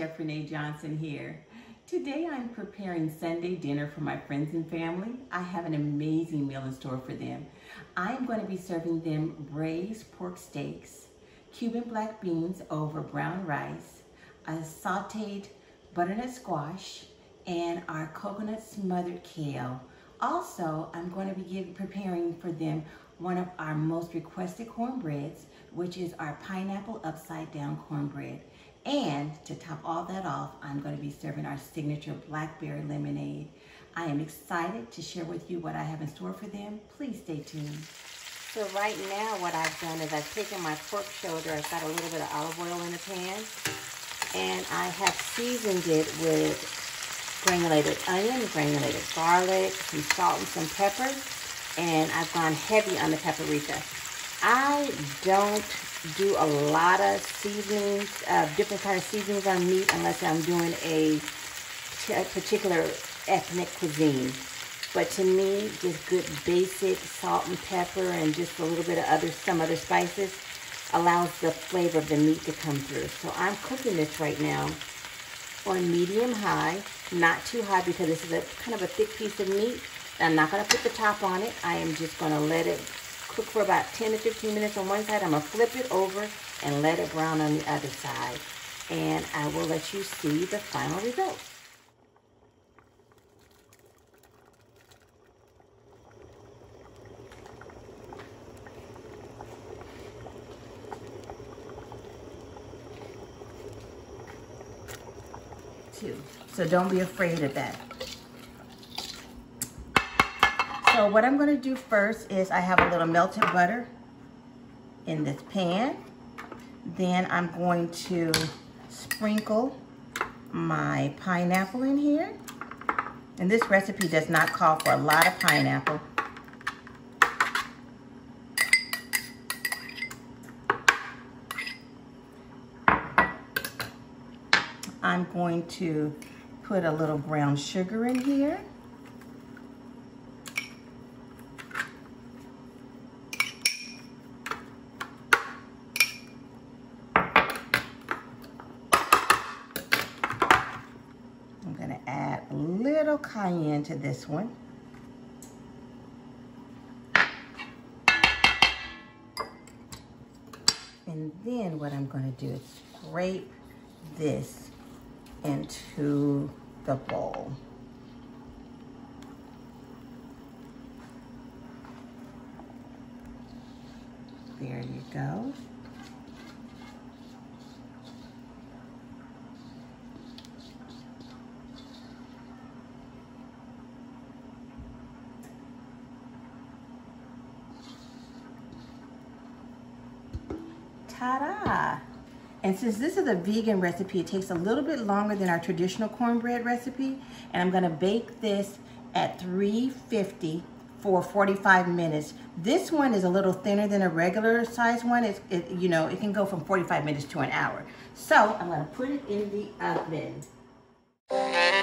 Chef Rene Johnson here. Today I'm preparing Sunday dinner for my friends and family. I have an amazing meal in store for them. I'm going to be serving them braised pork steaks, Cuban black beans over brown rice, a sauteed butternut squash, and our coconut smothered kale. Also, I'm going to be preparing for them one of our most requested cornbreads, which is our pineapple upside down cornbread. And to top all that off, I'm going to be serving our signature blackberry lemonade. I am excited to share with you what I have in store for them. Please stay tuned. So right now what I've done is I've taken my pork shoulder, I've got a little bit of olive oil in the pan, and I have seasoned it with granulated onion, granulated garlic, some salt and some pepper, and I've gone heavy on the paprika. I don't do a lot of seasonings, different kind of seasonings on meat unless I'm doing a particular ethnic cuisine. But to me, just good basic salt and pepper and just a little bit of some other spices allows the flavor of the meat to come through. So I'm cooking this right now on medium high, not too high because this is a kind of a thick piece of meat. I'm not going to put the top on it. I am just going to let it cook for about 10 to 15 minutes on one side. I'm going to flip it over and let it brown on the other side. And I will let you see the final result. So don't be afraid of that. So what I'm going to do first is I have a little melted butter in this pan. Then I'm going to sprinkle my pineapple in here. And this recipe does not call for a lot of pineapple. I'm going to put a little brown sugar in here. I'm going to add a little cayenne to this one. And then what I'm going to do is scrape this into the bowl. There you go. Ta-da! And since this is a vegan recipe, it takes a little bit longer than our traditional cornbread recipe. And I'm gonna bake this at 350 for 45 minutes. This one is a little thinner than a regular size one. It can go from 45 minutes to an hour. So I'm gonna put it in the oven.